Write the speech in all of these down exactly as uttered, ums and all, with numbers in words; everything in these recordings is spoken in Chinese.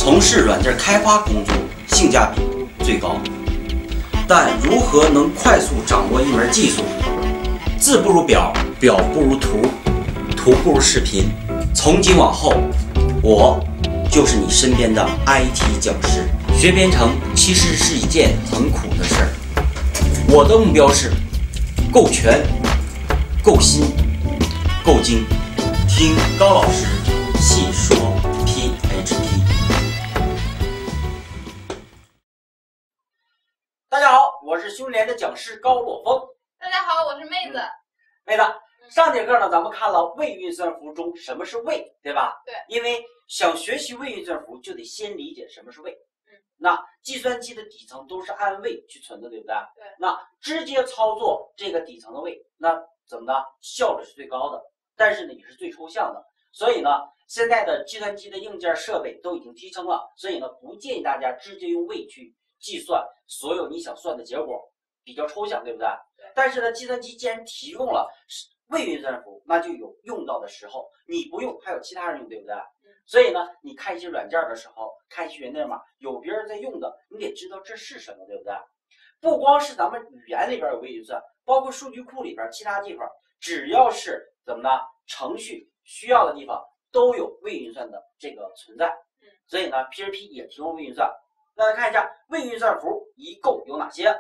从事软件开发工作性价比最高。但如何能快速掌握一门技术？字不如表，表不如图，图不如视频。从今往后，我就是你身边的 I T 讲师。学编程其实是一件很苦的事儿。我的目标是够全、够新、够精。听高老师细说 P H P。大家好，我是兄联的讲师高洛峰。 大家好，我是妹子。 嗯、妹子，上节课呢，咱们看了位运算符中什么是位，对吧？ 对。 因为想学习位运算符，就得先理解什么是位。 嗯。 那计算机的底层都是按位去存的，对不对？ 对。 那直接操作这个底层的位，那怎么的？效率是最高的，但是呢，也是最抽象的。所以呢，现在的计算机的硬件设备都已经提升了，所以呢，不建议大家直接用位去计算所有你想算的结果，比较抽象，对不对？ 对。 但是呢，计算机既然提供了位运算符，那就有用到的时候，你不用还有其他人用，对不对？ 嗯。 所以呢，你看一些软件的时候，看一些源代码，有别人在用的，你得知道这是什么，对不对？不光是咱们语言里边有位运算，包括数据库里边其他地方，只要是怎么呢？程序需要的地方都有位运算的这个存在。 嗯。 所以呢 ，P H P 也提供位运算。那来看一下位运算符一共有哪些？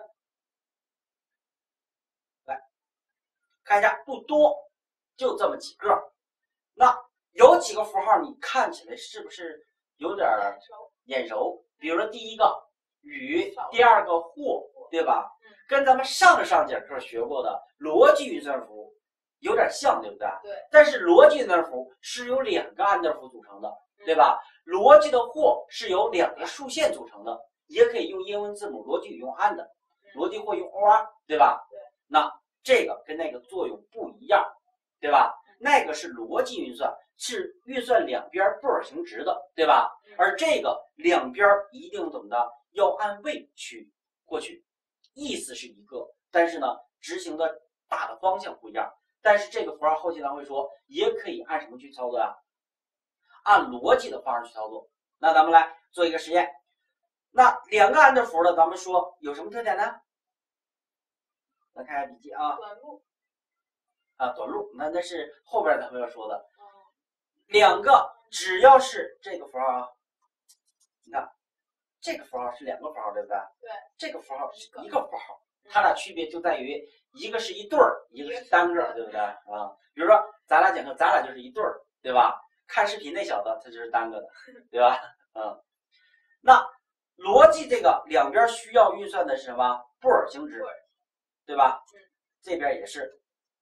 来看一下，不多，就这么几个。那有几个符号你看起来是不是有点眼熟？比如说第一个与，第二个或，对吧？ 嗯。跟咱们上上节课学过的逻辑运算符有点像，对不对？ 对。 但是逻辑运算符是由两个安德符组成的，对吧？嗯、逻辑的或是由两个竖线组成的，也可以用英文字母，逻辑语用 and， 逻辑或用 or， 对吧？ 对。 那这个跟那个作用不一样，对吧？嗯、那个是逻辑运算，是运算两边布尔型值的，对吧？嗯、而这个两边一定怎么的，要按位去过去，意思是一个，但是呢，执行的大的方向不一样。但是这个符号后期咱会说，也可以按什么去操作呀、啊？按逻辑的方式去操作。那咱们来做一个实验。那两个安德符的，咱们说有什么特点呢？来看一下笔记啊。 短路。 啊，短路，那那是后边咱们要说的。嗯、两个只要是这个符号啊，你看这个符号是两个符号，对不对？ 对。这个符号是一个符号。它俩区别就在于一个是一对儿，一个是单个，对不对啊？比如说咱俩讲课，咱俩就是一对儿，对吧？看视频那小子他就是单个的，对吧？嗯，那逻辑这个两边需要运算的是什么？布尔型值，对吧？嗯，这边也是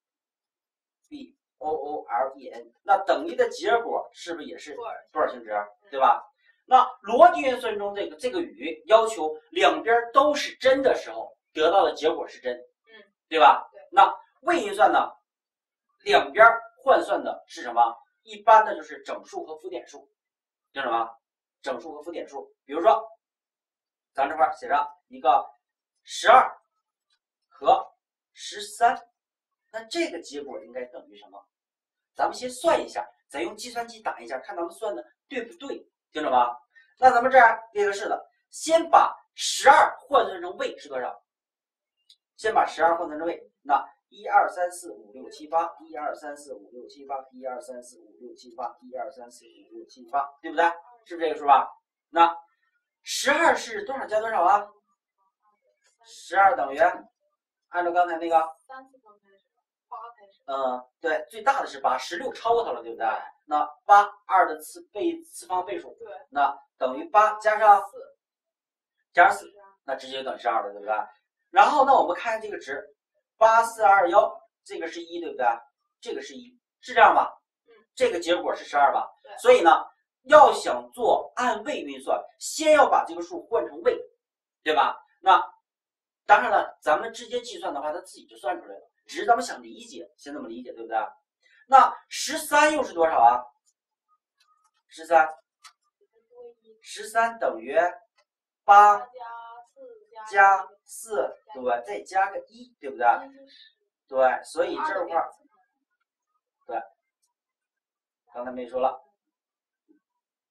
B O O L E N， 那等于的结果是不是也是布尔型值，对吧？那逻辑运算中这个这个与要求两边都是真的时候，得到的结果是真，嗯，对吧？对。那位运算呢，两边换算的是什么？一般的就是整数和浮点数，叫什么？整数和浮点数。比如说，咱这块写上一个十二和十三，那这个结果应该等于什么？咱们先算一下，再用计算机打一下，看咱们算的对不对，听着吧？那咱们这样列个式子，先把十二换算成位是多少？先把十二换算成位，那一二三四五六七八，一二三四五六七八，一二三四五六七八，一二三四五六七八，对不对？是不是这个数吧？那十二是多少加多少啊？十二等于，按照刚才那个三次方开始，八开始。 嗯，对，最大的是八，十六超过它了，对不对？那八二的次倍次方倍数， 对， 那等于八加上四， 加上四，那直接就等于十二了，对不对？然后呢，我们看这个值，八四二幺，这个是一，对不对？这个是一，是这样吧？嗯，这个结果是十二吧？对。所以呢，要想做按位运算，先要把这个数换成位，对吧？那当然了，咱们直接计算的话，它自己就算出来了。只是咱们想理解，先这么理解，对不对？那十三又是多少啊？十三，十三等于八加四，对，再加个一，对不对？对，所以这块儿，对，刚才没说了，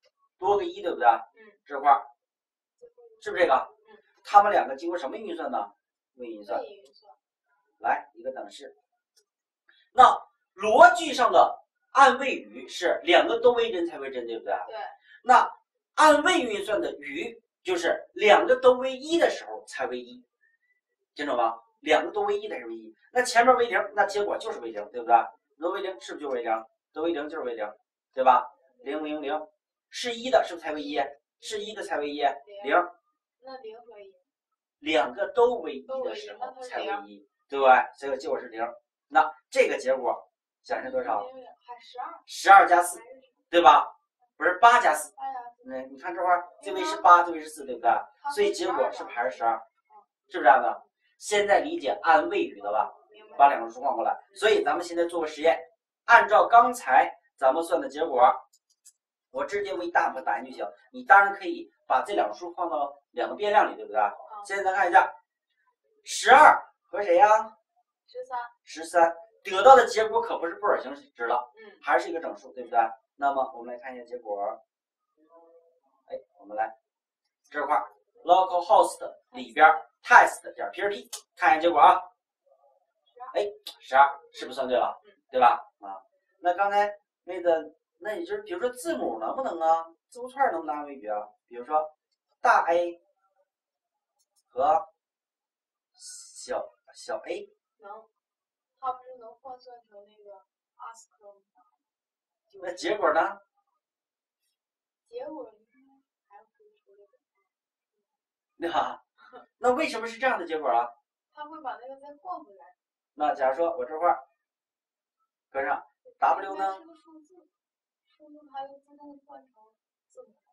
多个一，对不对？ 嗯。 这块儿是不是这个？ 嗯。 它们两个经过什么运算呢？位运算。 位运算。 来一个等式。那逻辑上的按位语是两个都为真才为真，对不对？ 对。 那按位运算的语就是两个都为一的时候才为一，听懂吗？两个都为一才是为一。那前面为零，那结果就是为零，对不对？都为零是不是就是为零？都为零就是为零，对吧？零零零是一的，是不是才为一？是一的才为一，零。 那零和一。 两个都为一的时候才为一，对吧？所以结果是零。那这个结果显示多少？ 还十二。 十二加四，对吧？不是八加四。嗯，你看这块这位是八，这位是四，对不对？所以结果是不是还是十二？是不是这样的？现在理解按位语的吧？把两个数换过来。所以咱们现在做个实验，按照刚才咱们算的结果，我直接为大部分答案就行。你当然可以把这两个数放到两个变量里，对不对？现在咱看一下，十二和谁呀？ 十三。 十三得到的结果可不是布尔形值了， 嗯， 还是一个整数，对不对？那么我们来看一下结果。哎，我们来这块 localhost 里边 test 点 php 看一下结果啊。哎，十二是不是算对了？对吧？啊，那刚才那个，那也就是比如说字母能不能啊？字符串能不能按位语啊？比如说大 A 和小小 a 能，它不是能换算成那个 ask 吗？ 那结果呢？ 结果还可以出这个， 对吧？那为什么是这样的结果啊？ 它会把那个再换回来。 那假如说我这块搁上 W 呢？ 是个数字，数字它就自动换成字母。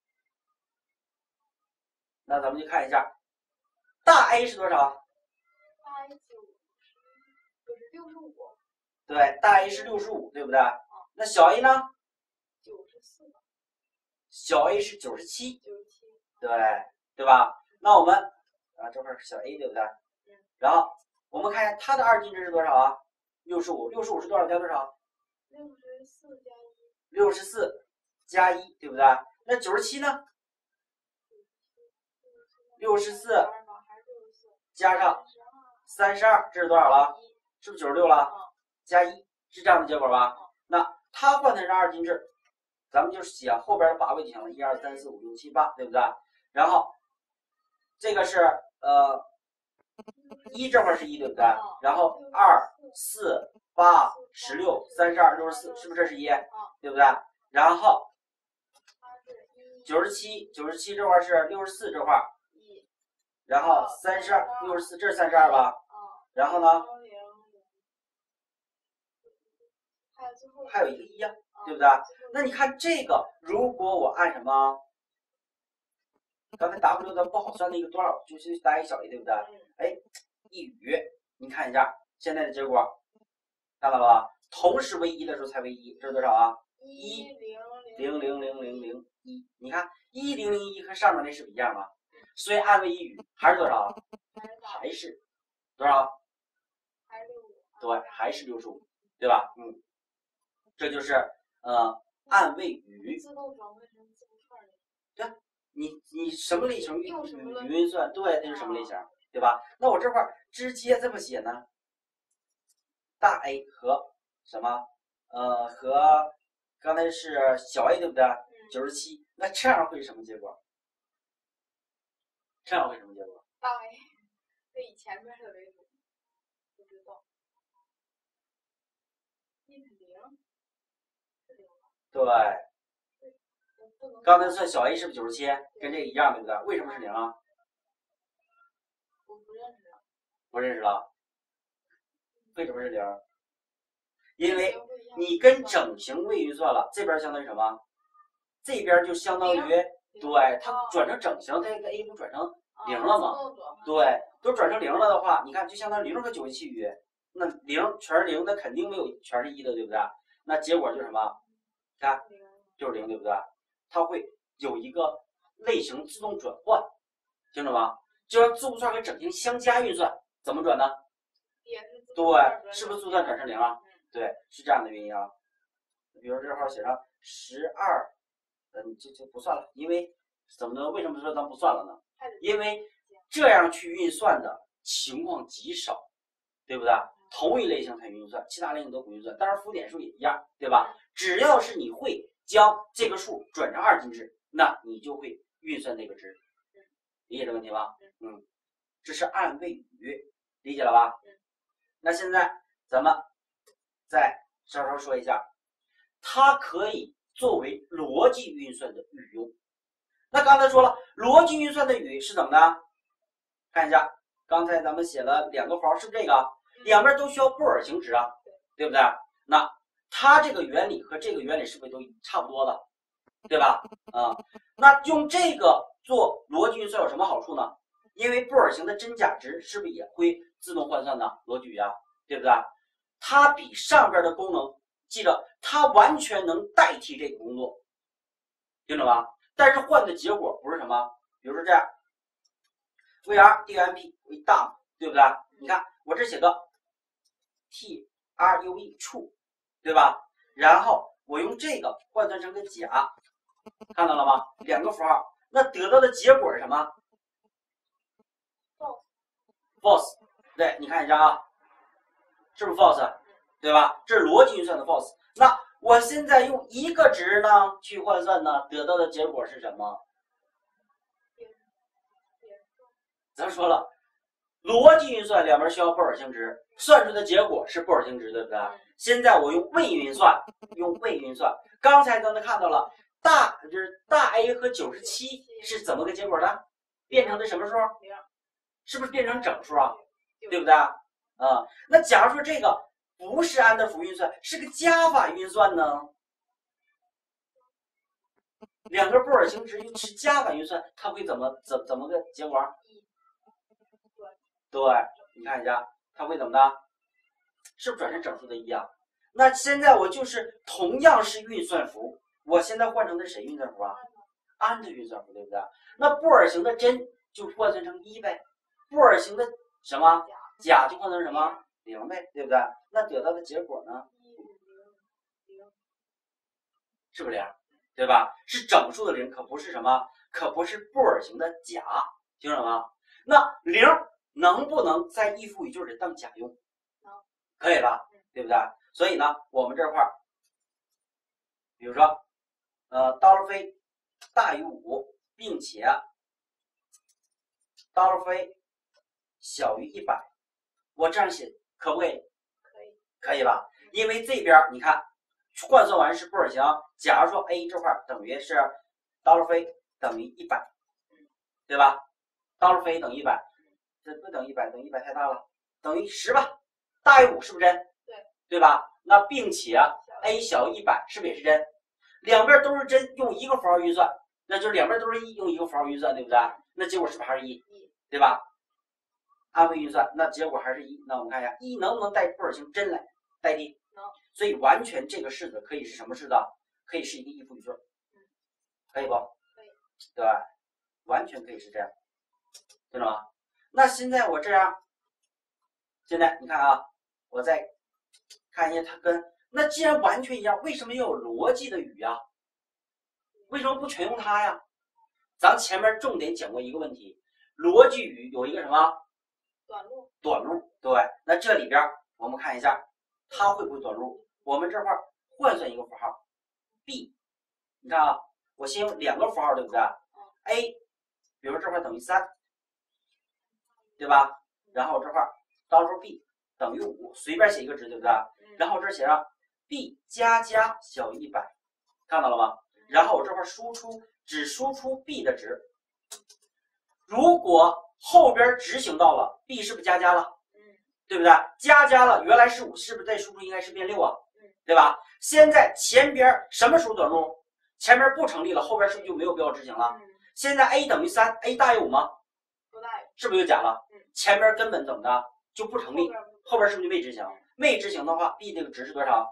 那咱们就看一下，大 A 是多少？ 大 A 九十，不是六十五。 对，大 A 是六十五，对不对？那小 A 呢？ 九十四。 小 A 是九十七。 九十七。 对，对吧？那我们啊这块是小 A， 对不对？ 嗯。 然后我们看一下它的二进制是多少啊？六十五，六十五是多少加多少？ 六十四加一。六十四加一，对不对？那九十七呢？六十四加上三十二，这是多少了？是不是九十六了？加一，是这样的结果吧？那它换成是二进制，咱们就写后边的八位就行了，一二三四五六七八，对不对？然后这个是呃一这块是一，对不对？然后二四八十六三十二六十四，是不是这是一？对不对？然后九十七九十七这块是六十四这块。然后三十二六十四，这是三十二吧？然后呢？还有一个一呀，对不对？那你看这个，如果我按什么？刚才 W 的不好算那个多少，就是大于小于，对不对？哎，一语，你看一下现在的结果，看到了吧？同时为一的时候才为一，这是多少啊？一零零零零零一，你看一零零一和上面那是不一样吗？所以按位一语还是多少？还是多少？ 还是六十五。 对，还是六十五，对吧？嗯，这就是呃按位语。 自动转换成字符串类。 对，你你什么类型语语运算？对，它是什么类型，对吧？那我这块直接这么写呢？大 A 和什么？呃，和刚才是小 a， 对不对？九十七，那这样会是什么结果？这样会什么结果？ 大 A 对以前面的为主，不知道。一是零，是零吧？ 对。刚才算小 a 是不是九十七？跟这个一样，对不对？为什么是零啊？ 我不认识了。 不认识了？为什么是零？因为你跟整形位运算了，这边相当于什么？这边就相当于。对，它转成整形，它它 A 不转成零了吗？对，都转成零了的话，你看就相当于零和九十七余，那零全是零，那肯定没有全是一的，对不对？那结果就是什么？看，就是零，对不对？它会有一个类型自动转换，听懂吗？就让字符串和整形相加运算，怎么转呢？对，是不是字符串转成零啊？对，是这样的原因啊。比如这块写上十二嗯，这就不算了，因为怎么呢？为什么说咱不算了呢？因为这样去运算的情况极少，对不对？同一类型才运算，其他类型都不运算。当然浮点数也一样，对吧？只要是你会将这个数转成二进制，那你就会运算这个值。理解这个问题吧？嗯，这是按位语，理解了吧？那现在咱们再稍稍说一下，它可以作为逻辑运算的语用。那刚才说了，逻辑运算的语是怎么的？看一下，刚才咱们写了两个符号，是不是这个？两边都需要布尔型值啊，对不对？那它这个原理和这个原理是不是都差不多的，对吧？啊、嗯，那用这个做逻辑运算有什么好处呢？因为布尔型的真假值是不是也会自动换算的逻辑语啊，对不对？它比上边的功能，记着，它完全能代替这个工作，听懂吗？但是换的结果不是什么，比如说这样 ，var dump 为大，对不对？你看我这写个 true true， 对吧？然后我用这个换算成个假，看到了吗？两个符号，那得到的结果是什么 ？false， 对，你看一下啊，是不是 false？ 对吧？这是逻辑运算的 false。那我现在用一个值呢去换算呢，得到的结果是什么？咱说了，逻辑运算两边需要布尔型值，算出的结果是布尔型值，对不对？现在我用位运算，用位运算，刚才咱们看到了大就是大 A 和九十七是怎么个结果呢？变成的什么数？是不是变成整数啊？对不对？啊、嗯，那假如说这个不是安德福运算，是个加法运算呢？两个布尔型值是加法运算，它会怎么怎怎么个结果？对，你看一下，它会怎么的？是不是转成整数的一啊？那现在我就是同样是运算符，我现在换成的是谁运算符啊？安的运算符，对不对？那布尔型的真就换算成一呗，布尔型的什么假就换成什么零呗，对不对？那得到的结果呢？是不是零？对吧？是整数的零，可不是什么，可不是布尔型的假，听懂吗？那零能不能在异复语句里当假用？可以吧？对不对？所以呢，我们这块儿，比如说，呃，dollar 非大于五，并且 dollar 非小于一百，我这样写可不可以？ 可以， 可以吧？因为这边你看，换算完是布尔型，假如说 a 这块等于是 dollar 非等于一百，对吧 ？dollar 非等于一百，这不等于一百，等于一百太大了，等于十吧。大于五是不是真？ 对， 对吧？那并且 a 小于一百是不是也是真？两边都是真，用一个符号运算，那就是两边都是一，用一个符号运算，对不对？那结果是不是还是一？对吧？安位运算，那结果还是一。那我们看一下，一能不能代布尔型真来代替？ 能。 所以完全这个式子可以是什么式子？可以是一个异复语句，可以不？ 可以。 对吧？完全可以是这样，听懂吗？那现在我这样，现在你看啊，我再看一下它跟那既然完全一样，为什么要有逻辑的语呀？为什么不全用它呀？咱前面重点讲过一个问题，逻辑语有一个什么短路？ 短路，对。那这里边我们看一下，它会不会短路？我们这块换算一个符号 b， 你看啊，我先用两个符号，对不对 ？a， 比如说这块等于三，对吧？然后这块到时候 b 等于五，随便写一个值，对不对？然后这写上 b 加加小于一百，看到了吗？然后我这块输出只输出 b 的值，如果后边执行到了 b 是不是加加了？对不对？加加了，原来是五，是不是再输出应该是变六啊？对吧？现在前边什么时候短路？前边不成立了，后边是不是就没有必要执行了？现在 a 等于三 ，a 大于五吗？ 不大于， 是不是就假了？前边根本怎么的就不成立，后边是不是就未执行？未执行的话 ，b 这个值是多少？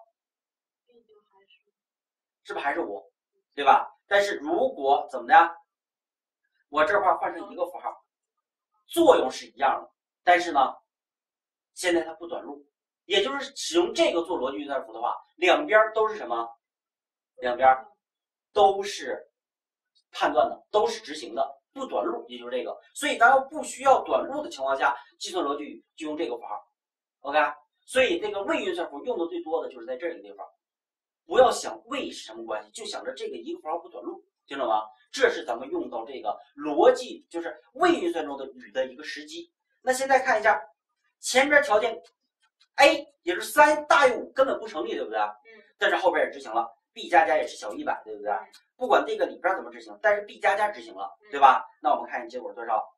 是不是还是五？对吧？但是如果怎么的，我这块换成一个符号，作用是一样的，但是呢，现在它不短路，也就是使用这个做逻辑运算符的话，两边都是什么？两边都是判断的，都是执行的，不短路，也就是这个。所以咱要不需要短路的情况下，计算逻辑语就用这个符号 ，OK。所以这个谓运算符用的最多的就是在这个地方。不要想谓是什么关系，就想着这个一个符号不短路，听懂吗？这是咱们用到这个逻辑，就是谓运算中的语的一个时机。那现在看一下前边条件 A 也是三大于五根本不成立，对不对？ 嗯。 但是后边也执行了 ，B 加加也是小于一百，对不对？ 嗯。 不管这个里边怎么执行，但是 B 加加执行了，对吧？那我们看结果多少？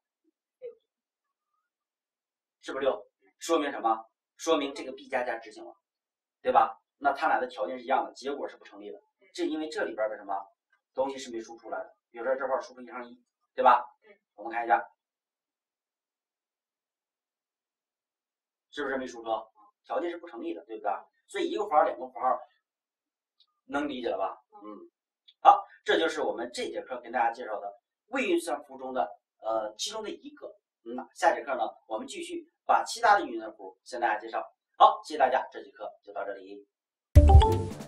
是不是六？说明什么？说明这个 B 加加执行了，对吧？那它俩的条件是一样的，结果是不成立的。这因为这里边的什么东西是没输出来的，比如说这块输出一乘一，对吧？我们看一下，是不是没输出？条件是不成立的，对不对？所以一个符号两个符号，能理解了吧？嗯，好，这就是我们这节课跟大家介绍的谓运算符中的呃其中的一个。嗯，下节课呢，我们继续把其他的运算符向大家介绍。好，谢谢大家，这节课就到这里。